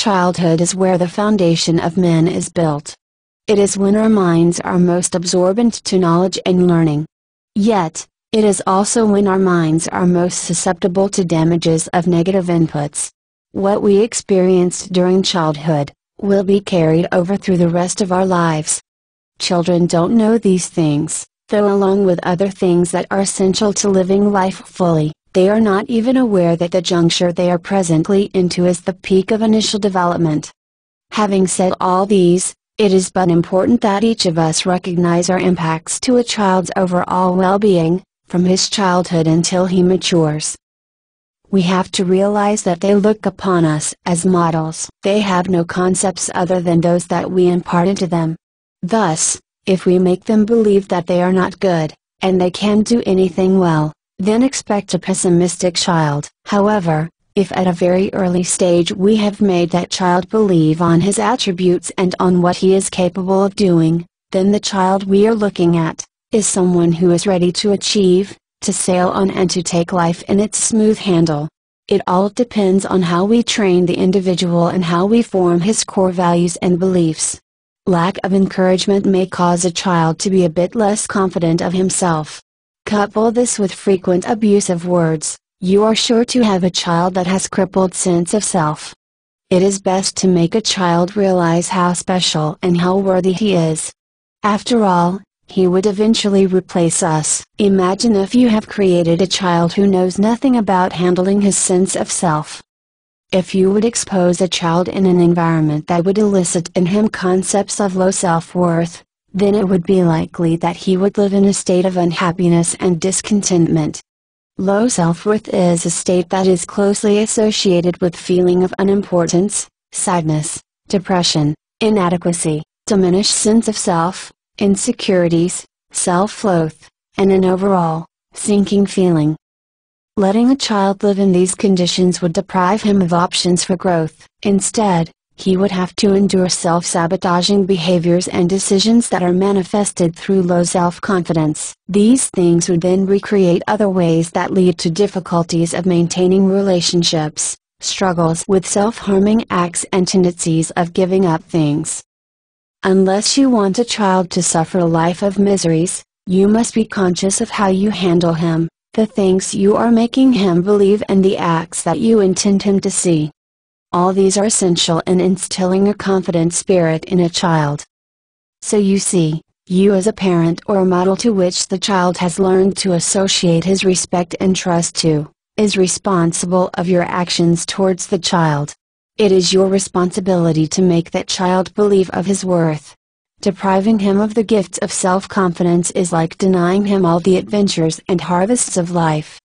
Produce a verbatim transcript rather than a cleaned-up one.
Childhood is where the foundation of men is built. It is when our minds are most absorbent to knowledge and learning. Yet, it is also when our minds are most susceptible to damages of negative inputs. What we experienced during childhood will be carried over through the rest of our lives. Children don't know these things, though along with other things that are essential to living life fully, they are not even aware that the juncture they are presently into is the peak of initial development. Having said all these, it is but important that each of us recognize our impacts to a child's overall well-being, from his childhood until he matures. We have to realize that they look upon us as models. They have no concepts other than those that we impart into them. Thus, if we make them believe that they are not good, and they can't do anything well, then expect a pessimistic child. However, if at a very early stage we have made that child believe on his attributes and on what he is capable of doing, then the child we are looking at is someone who is ready to achieve, to sail on and to take life in its smooth handle. It all depends on how we train the individual and how we form his core values and beliefs. Lack of encouragement may cause a child to be a bit less confident of himself. Couple this with frequent abuse of words, you are sure to have a child that has crippled sense of self. It is best to make a child realize how special and how worthy he is. After all, he would eventually replace us. Imagine if you have created a child who knows nothing about handling his sense of self. If you would expose a child in an environment that would elicit in him concepts of low self-worth, then it would be likely that he would live in a state of unhappiness and discontentment. Low self-worth is a state that is closely associated with feeling of unimportance, sadness, depression, inadequacy, diminished sense of self, insecurities, self-loath, and an overall, sinking feeling. Letting a child live in these conditions would deprive him of options for growth. Instead, he would have to endure self-sabotaging behaviors and decisions that are manifested through low self-confidence. These things would then recreate other ways that lead to difficulties of maintaining relationships, struggles with self-harming acts and tendencies of giving up things. Unless you want a child to suffer a life of miseries, you must be conscious of how you handle him, the things you are making him believe and the acts that you intend him to see. All these are essential in instilling a confident spirit in a child. So you see, you as a parent or a model to which the child has learned to associate his respect and trust to, is responsible of your actions towards the child. It is your responsibility to make that child believe of his worth. Depriving him of the gifts of self-confidence is like denying him all the adventures and harvests of life.